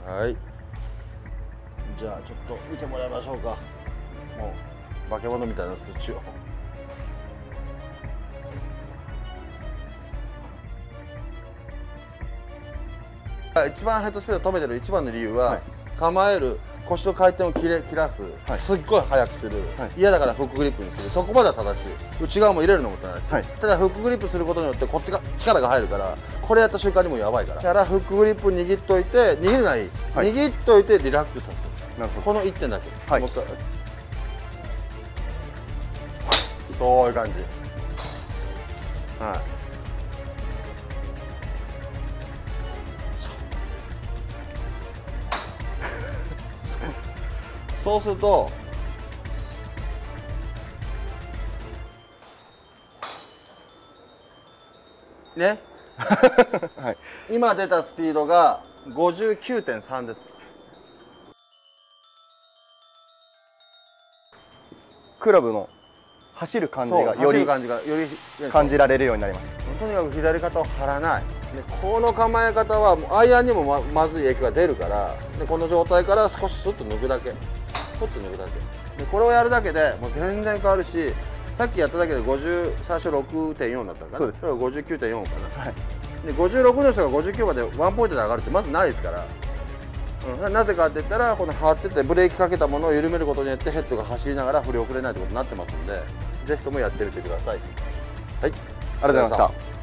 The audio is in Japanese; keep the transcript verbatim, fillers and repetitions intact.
はい、じゃあちょっと見てもらいましょうか。もう化け物みたいな数値を。一番ヘッドスピード止めてる一番の理由は、はい、構える腰の回転を切れ切らす、はい、すっごい速くする、はい、嫌だからフックグリップにする、そこまでは正しい。内側も入れるのも正しい、はい、ただフックグリップすることによってこっちが力が入るから、これやった瞬間にもうやばいから、だからフックグリップ握っといて、握るない、はい、握っといてリラックスさせる。なるほど。このいってんだけ、はい、もう一回、そういう感じ。はい、そうするとね、はい、今出たスピードが ごじゅうきゅうてんさん です。 クラブの走る感じがより感じられるようになります。 とにかく左肩を張らない。でこの構え方はアイアンにも ま, まずい影響が出るから、でこの状態から少しスッと抜くだけ、ポッと抜くだけで、これをやるだけでもう全然変わるし、さっきやっただけでごじゅう最初 ろくてんよん だったかな。そうです。それが ごじゅうきゅうてんよん かな、はい、でごじゅうろくの人がごじゅうきゅうまでワンポイントで上がるってまずないですから、うん、なぜかって言ったら、この張っててブレーキかけたものを緩めることによってヘッドが走りながら振り遅れないってことになってますんで、ぜひともやってみてください。はい、ありがとうございました。